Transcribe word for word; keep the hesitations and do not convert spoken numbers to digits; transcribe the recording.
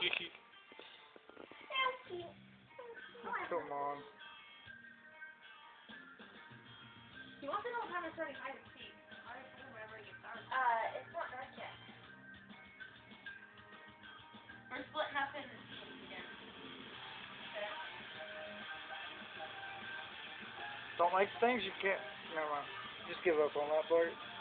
Come on. He wants to know what time we're starting hide and seek. I already told him whenever he gets started. Uh, it's not dark yet. We're splitting up into teams again. Okay. Don't like things you can't. Never mind. Just give up on that part.